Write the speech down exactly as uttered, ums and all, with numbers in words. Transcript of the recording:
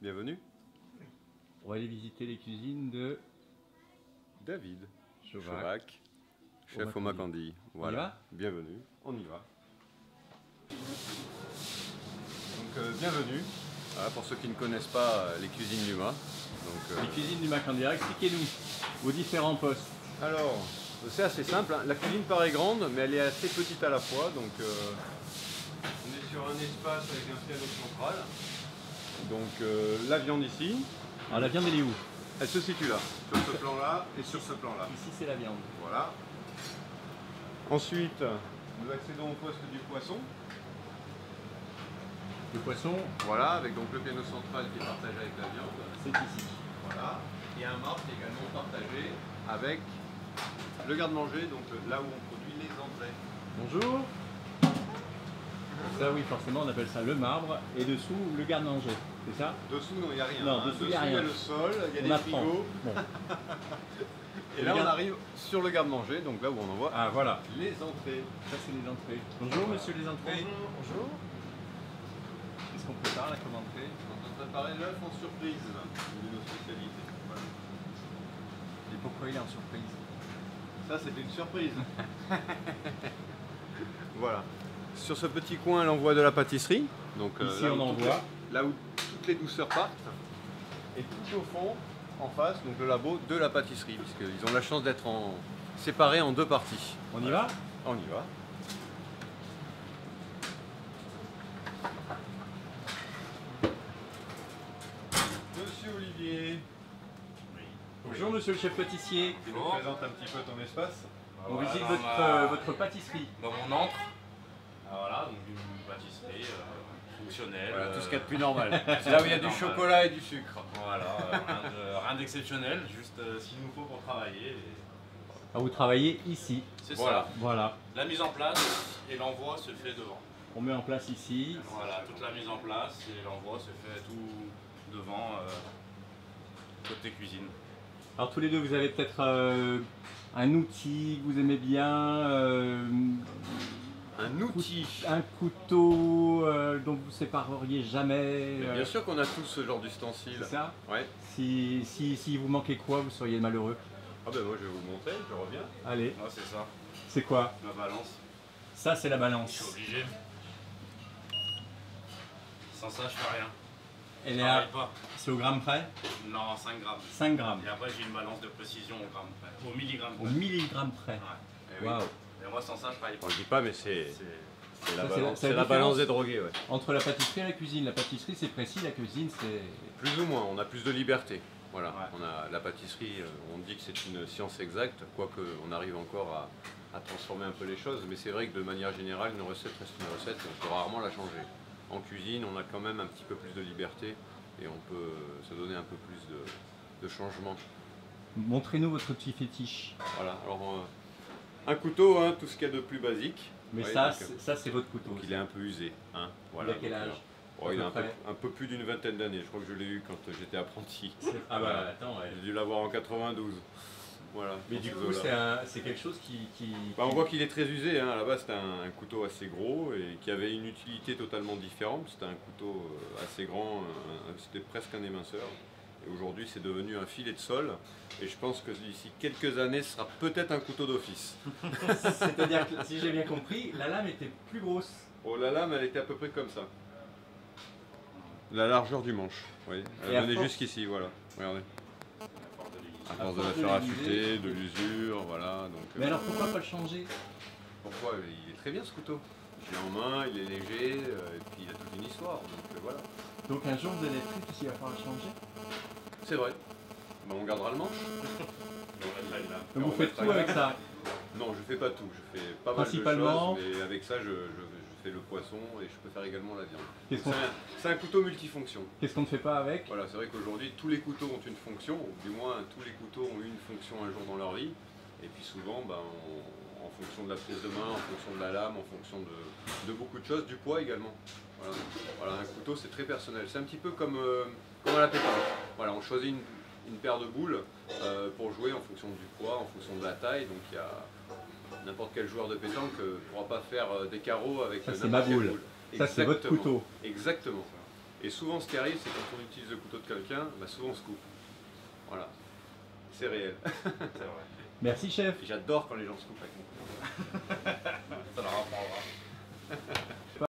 bienvenue. On va aller visiter les cuisines de David Chauvac, Chauvac, chef au Macandie. Voilà, On y va bienvenue, on y va. Donc euh, bienvenue, voilà, pour ceux qui ne connaissent pas euh, les cuisines du Mât. Donc, euh... Les cuisines du Macandie, expliquez-nous vos différents postes. Alors, c'est assez simple, hein. La cuisine paraît grande, mais elle est assez petite à la fois. Donc euh, on est sur un espace avec un piano central. Donc euh, la viande ici. Alors la viande elle est où? Elle se situe là, sur ce plan-là et sur ce plan-là. Ici c'est la viande. Voilà. Ensuite, nous accédons au poste du poisson. Le poisson, voilà, avec donc le piano central qui est partagé avec la viande. C'est ici. Voilà. Et un marbre qui est également partagé avec le garde-manger, donc là où on produit les entrées. Bonjour. Ça oui, forcément on appelle ça le marbre et dessous le garde-manger, c'est ça? Dessous, non, il n'y a rien. Non, hein. dessous, dessous, il y a rien. Il y a le sol, il y a on des apprend. frigos. Bon. Et là, on arrive sur le garde-manger, donc là où on envoie ah, voilà. les entrées. Ça, c'est les entrées. Bonjour, voilà. monsieur les entrées. Bonjour. Bonjour. Qu'est-ce qu'on prépare là comme entrée? On est en train de préparer l'œuf en surprise, une de nos spécialités. Voilà. Et pourquoi il est en surprise? Ça, c'est une surprise. Voilà. Sur ce petit coin, l'envoi de la pâtisserie. Donc, ici, euh, on envoie. Les, là où toutes les douceurs partent. Et tout au fond, en face, donc le labo de la pâtisserie, puisqu'ils ont la chance d'être en... séparés en deux parties. On y voilà. va? On y va. Monsieur Olivier. Oui. Bonjour, monsieur le chef pâtissier. Tu nous présentes un petit peu ton espace. On Voilà, visite dans votre, ma- euh, votre pâtisserie. Dans mon antre. Ah, voilà, donc une pâtisserie euh, fonctionnelle. Voilà, tout ce euh, qu'il y a de plus normal. C'est là où il y a du normal. chocolat et du sucre. Voilà, euh, rien de- rien d'exceptionnel, juste euh, ce qu'il nous faut pour travailler. et- Ah, vous travaillez ici. C'est Voilà. ça. Voilà. La mise en place et l'envoi se fait devant. On met en place ici. Voilà, toute la mise en place et l'envoi se fait tout devant, euh, côté cuisine. Alors tous les deux, vous avez peut-être euh, un outil que vous aimez bien, euh, Un outil. un couteau euh, dont vous ne sépareriez jamais. Mais euh, bien sûr qu'on a tous ce genre d'ustensile. C'est ça? Ouais. Si, si, si vous manquez quoi, vous seriez malheureux. Ah ben moi je vais vous montrer, je reviens. Allez, Moi, c'est ça, c'est quoi? ma balance. Ça, c'est la Je balance. suis obligé. Sans ça, je fais rien. Elle Je est travaille à... pas. C'est au gramme près? Non, cinq grammes. cinq grammes. Et après, j'ai une balance de précision au gramme près. Au milligramme Au près. milligramme près. Ouais. Eh oui. Waouh. Et moi, sans ça, je travaille pas. On le dit pas mais c'est C'est- c'est la Ça, c'est la- balance, c'est la c'est la différence. balance des drogués. Ouais. Entre la pâtisserie et la cuisine. La pâtisserie, c'est précis, la cuisine, c'est... Plus ou moins, on a plus de liberté. Voilà, Ouais. on a la pâtisserie, euh, on dit que c'est une science exacte, quoique on arrive encore à, à transformer un peu les choses, mais c'est vrai que de manière générale, une recette reste une recette et on peut rarement la changer. En cuisine, on a quand même un petit peu plus de liberté et on peut se donner un peu plus de, de changement. Montrez-nous votre petit fétiche. Voilà, alors euh, un couteau, hein, tout ce qu'il y a de plus basique. Mais Ouais, ça, donc, c'est- ça c'est votre couteau. donc il est un peu usé. Hein, voilà, Il a quel donc, âge? euh, oh, il À a un peu peu, près. un peu plus d'une vingtaine d'années, je crois que je l'ai eu quand j'étais apprenti. Ah bah Voilà. attends, ouais. J'ai dû l'avoir en quatre-vingt-douze. Voilà, Mais dans du ces coup, eaux-là. c'est un- c'est quelque chose qui... qui- Bah, on qui- voit qu'il est très usé, hein. À la base c'était un, un couteau assez gros et qui avait une utilité totalement différente. C'était un couteau euh, assez grand, un- un- c'était presque un éminceur. Et aujourd'hui c'est devenu un filet de sol. Et je pense que d'ici quelques années ce sera peut-être un couteau d'office. C'est-à-dire que, si j'ai bien compris, la lame était plus grosse. Oh, la lame elle était à peu près comme ça. La largeur du manche, oui. Elle Et à venait force- jusqu'ici, voilà. Regardez. À À force de la force de faire l'user. affûter, de l'usure, voilà. Donc, Mais euh, alors pourquoi pas le changer? pourquoi? Il est très bien ce couteau. Je l'ai en main, il est léger, euh, et puis il a toute une histoire. Donc euh, voilà. Donc un jour vous allez être triste s'il va falloir le changer. C'est vrai. Ben, on gardera le manche. Donc on vous faites mettra tout une- avec ça. Non, je fais pas tout. Je fais pas mal de Principalement- choses, mais avec ça, je, je- je fais le poisson et je peux faire également la viande. Qu'est-ce C'est qu'on un, c'est un couteau multifonction. qu'est-ce qu'on ne fait pas avec? Voilà, c'est vrai qu'aujourd'hui, tous les couteaux ont une fonction, ou du moins tous les couteaux ont eu une fonction un jour dans leur vie. Et puis souvent, ben, on- en fonction de la prise de main, en fonction de la lame, en fonction de, de beaucoup de choses, du poids également. Voilà, Voilà, un couteau, c'est très personnel. C'est un petit peu comme, euh, comme à la pétanque. Voilà, on choisit une, une paire de boules euh, pour jouer en fonction du poids, en fonction de la taille. Donc il y a n'importe quel joueur de pétanque ne pourra pas faire euh, des carreaux avec Ça, euh, c'est ma n'importe quelle boule. boule. Ça, c'est votre Exactement. couteau. Exactement. Et souvent, ce qui arrive, c'est quand on utilise le couteau de quelqu'un, bah, souvent on se coupe. Voilà, c'est réel. C'est vrai. Merci chef. Et j'adore quand les gens se coupent avec mon couteau.